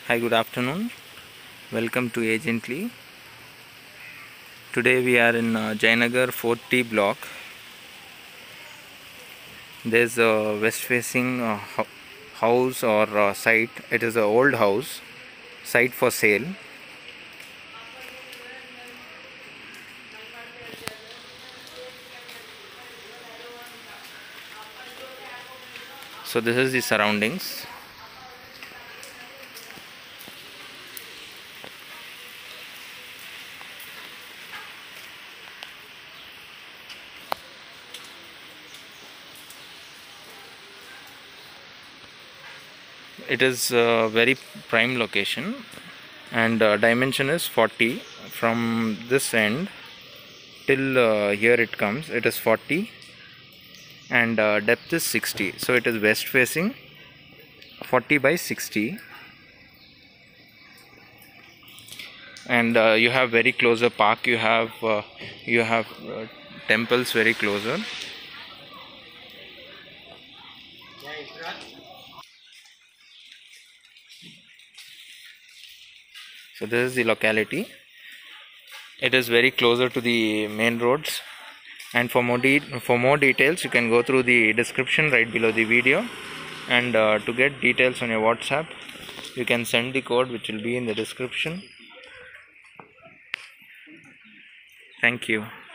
Hi, good afternoon. Welcome to Agently. Today we are in Jayanagar 4T block. There's a west facing house or site. It is an old house, site for sale. So this is the surroundings. It is a very prime location, and dimension is 40 from this end till here it comes. It is 40 and depth is 60. So it is west facing, 40 by 60. And you have very closer park. You have temples very closer. So this is the locality. It is very closer to the main roads, and for more details you can go through the description right below the video, and to get details on your WhatsApp you can send the code which will be in the description. Thank you.